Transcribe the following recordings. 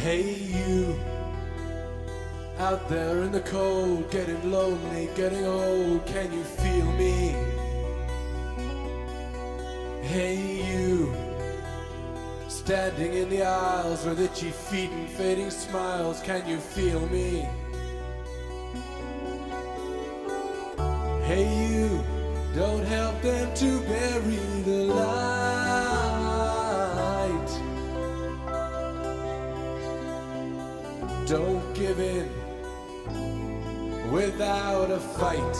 Hey you, out there in the cold, getting lonely, getting old, can you feel me? Hey you, standing in the aisles with itchy feet and fading smiles, can you feel me? Hey you, don't help them to bury the light. Don't give in without a fight.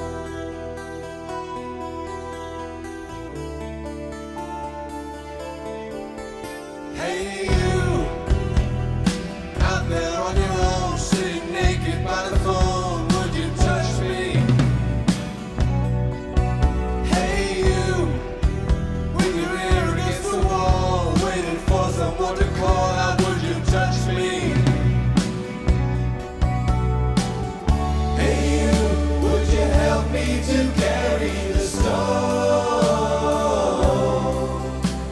Hey you, out there on your own, sitting naked by the phone, would you touch me? Hey you, with your ear against the wall, waiting for someone to call out, would you touch me? Help me to carry the stone.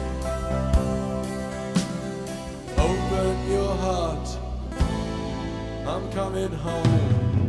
Open your heart, I'm coming home.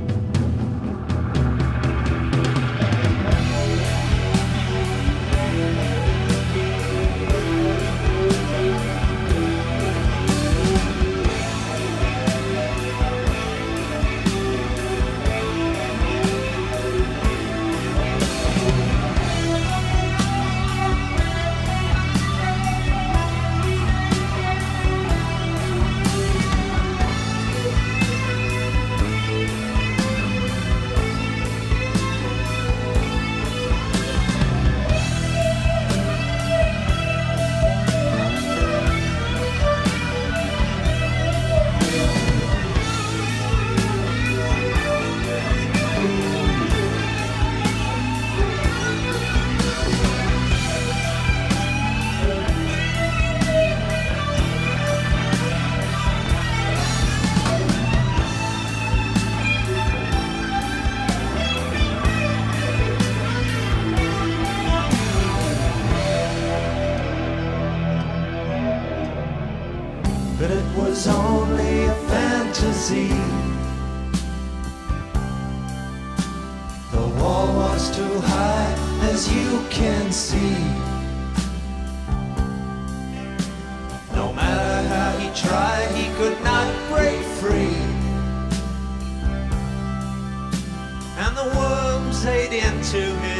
But it was only a fantasy. The wall was too high, as you can see. No matter how he tried, he could not break free. And the worms ate into his